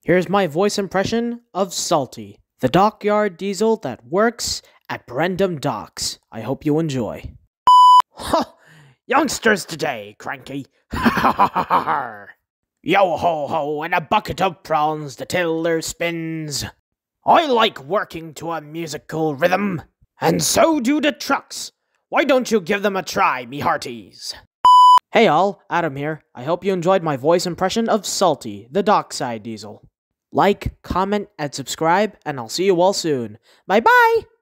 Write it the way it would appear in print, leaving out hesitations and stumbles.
Here's my voice impression of Salty, the Dockyard Diesel that works at Brendam Docks. I hope you enjoy. Youngsters today, cranky. Yo ho ho, and a bucket of prawns the tiller spins. I like working to a musical rhythm, and so do the trucks. Why don't you give them a try, me hearties? Hey all, Adam here. I hope you enjoyed my voice impression of Salty, the Dockside Diesel. Like, comment, and subscribe, and I'll see you all soon. Bye-bye!